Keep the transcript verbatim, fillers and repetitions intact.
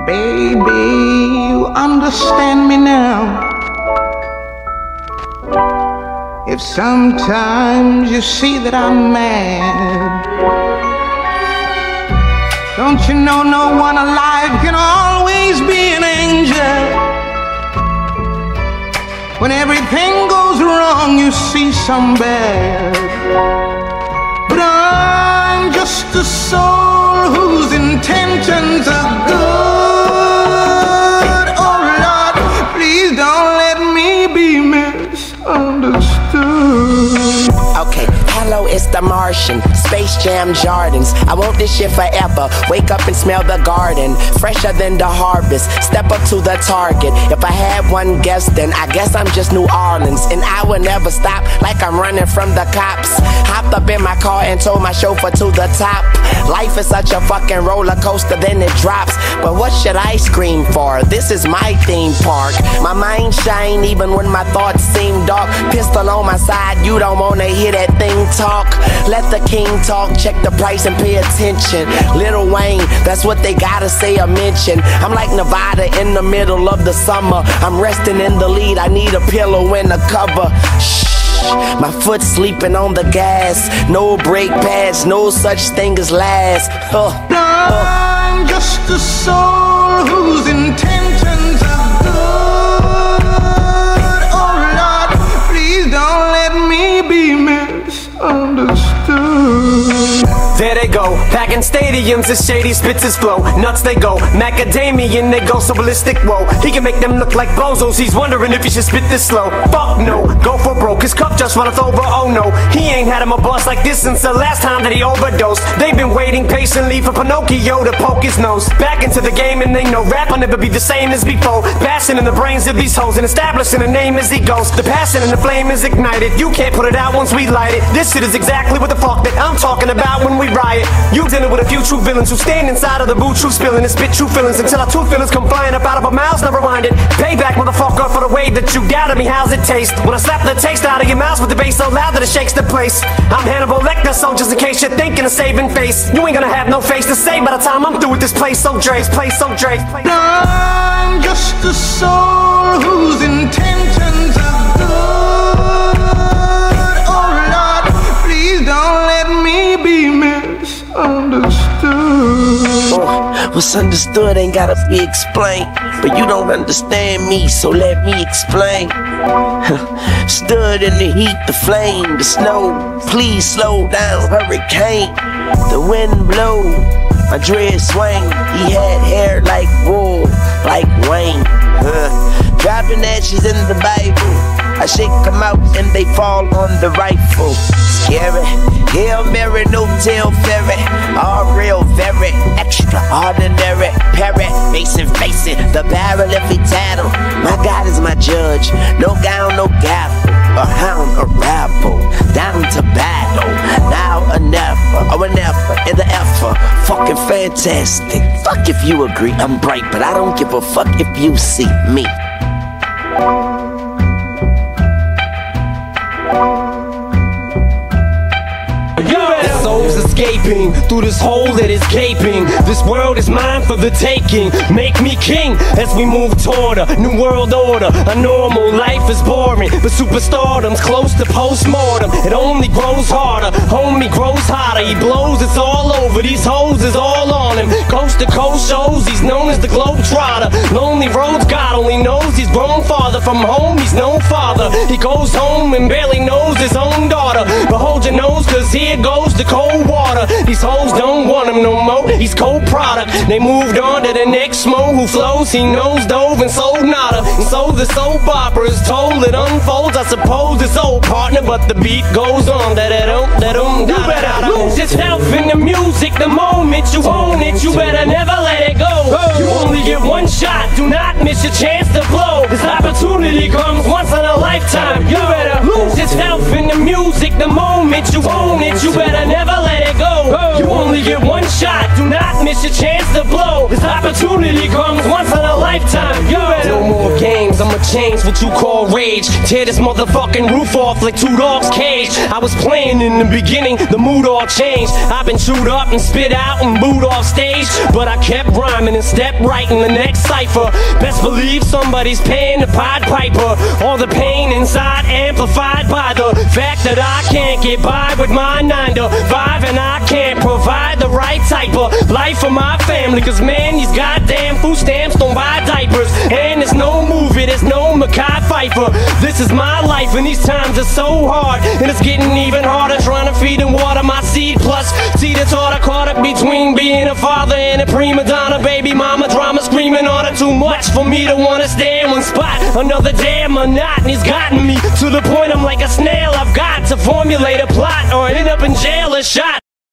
Baby, you understand me now. If sometimes you see that I'm mad, don't you know no one alive can always be an angel? When everything goes wrong, you see some bad. But I'm just a soul whose intentions are good. Oh Lord, please don't let me be misunderstood. Okay, hello, it's the Martian, Space Jam Jordans. I want this shit forever. Wake up and smell the garden, fresher than the harvest. Step up to the target. If I had one guess, then I guess I'm just New Orleans. And I will never stop, like I'm running from the cops. Hopped up in my car and told my chauffeur to the top. Life is such a fucking roller coaster, then it drops. But what should I scream for? This is my theme park. My mind shine even when my thoughts seem dark. Pistol on my side, you don't wanna hear that thing talk. Let the king talk, check the price and pay attention. Lil Wayne, that's what they gotta say or mention. I'm like Nevada in the middle of the summer. I'm resting in the lead, I need a pillow and a cover. Shh, my foot sleeping on the gas. No brake pads, no such thing as last. uh, uh. I'm just a soul whose intentions are good. Oh Lord, please don't let me be misunderstood. There they go, packing stadiums as shady spits his flow. Nuts they go, macadamian they go so ballistic, whoa. He can make them look like bozos, he's wondering if he should spit this slow. Fuck no, go for broke, his cup just runneth over, oh no. He ain't had him a bust like this since the last time that he overdosed. They've been waiting patiently for Pinocchio to poke his nose. Back into the game and they know rap will never be the same as before. Bashing in the brains of these hoes and establishing a name as he goes. The passion and the flame is ignited, you can't put it out once we light it. This shit is exactly what the fuck that I'm talking about when we riot. You dealing with a few true villains who stand inside of the boot, true spilling and spit true feelings until our true feelings come flying up out of our mouths, never rewind it. Payback, motherfucker, for the way that you doubted me. How's it taste? When I slap the taste out of your mouth with the bass so loud that it shakes the place. I'm Hannibal Lecter, so just in case you're thinking of saving face, you ain't gonna have no face to say by the time I'm through with this place. So Dre's, place so Dre's. I'm just a soul whose intentions are good. Oh Lord, please don't let me be misunderstood. Oh, what's understood ain't gotta be explained, but you don't understand me, so let me explain. Stood in the heat, the flame, the snow. Please slow down, hurricane. The wind blow, my dread swing. He had hair like wool, like Wayne. Huh. Dropping ashes in the Bible, I shake them out and they fall on the rifle. Scary, Hail Mary, no tail ferry. All real, very extraordinary. Parrot, facing, facing the barrel every tattle. My God is my judge, no gown, no gavel. A hound, a rabble, down to battle. Now or never, or never, in the effort. Fucking fantastic. Fuck if you agree, I'm bright, but I don't give a fuck if you see me. Souls escaping through this hole that is gaping. This world is mine for the taking. Make me king as we move toward a new world order. A normal life is boring, but superstardom's close to postmortem. It only grows harder, homie grows hotter. He blows, it's all over. These hoes is all on him. Coast to coast shows, he's known as the Globetrotter. Lonely roads, God only knows he's grown farther from home. He's no father. He goes home and barely knows his own daughter. But hold your nose, cause here goes the cold water. These hoes don't want him no more, he's cold product. They moved on to the next mo who flows. He knows dove and sold nada. And so the soap opera is told, it unfolds. I suppose it's old partner, but the beat goes on. Da-da-dum, da-dum, you better lose yourself in the music the moment you own it. You better never let it go. You only get one shot, do not miss your chance to blow. This opportunity comes once in a lifetime. You better lose yourself in the music the moment you own it. You better never let it go. You only get one shot, do not miss your chance to blow. This opportunity comes once in a lifetime. You better no more games, I'ma change what you call rage. Tear this motherfucking roof off like two dogs' cage. I was playing in the beginning, the mood all changed. I've been chewed up and spit out and booed off stage, but I kept rhyming and stepped right in the next cipher. Best believe somebody's paying the Pied Piper. All the pain inside amplified by the fact that I can't get by with my nine to five, and I can't provide the right type of life for my family. Cause man, these goddamn food stamps don't buy diapers, and there's no movie, there's no Mekhi Phifer. This is my life and these times are so hard, and it's getting even harder trying to feed and water my seed. Plus, see the thought I caught up between being a father and a prima donna. Baby mama drama screaming on her, too much for me to wanna stay in one spot. Another damn monotony's gotten me to the point I'm like a snail. I've got to formulate a plot or end up in jail or shot.